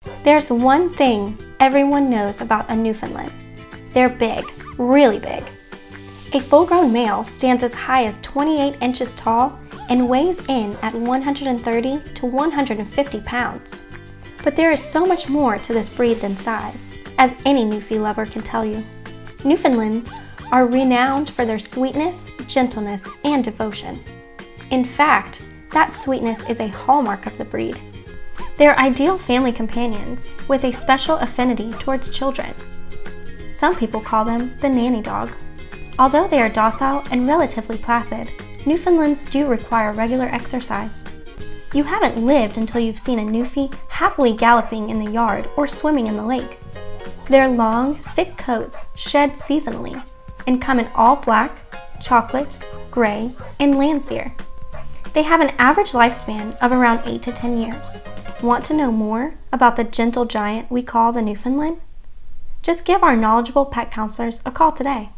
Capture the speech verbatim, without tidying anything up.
There's one thing everyone knows about a Newfoundland. They're big, really big. A full-grown male stands as high as twenty-eight inches tall and weighs in at one hundred thirty to one hundred fifty pounds. But there is so much more to this breed than size, as any Newfie lover can tell you. Newfoundlands are renowned for their sweetness, gentleness, and devotion. In fact, that sweetness is a hallmark of the breed. They're ideal family companions with a special affinity towards children. Some people call them the nanny dog. Although they are docile and relatively placid, Newfoundlands do require regular exercise. You haven't lived until you've seen a Newfie happily galloping in the yard or swimming in the lake. Their long, thick coats shed seasonally and come in all black, chocolate, gray, and Landseer. They have an average lifespan of around eight to ten years. Want to know more about the gentle giant we call the Newfoundland? Just give our knowledgeable pet counselors a call today.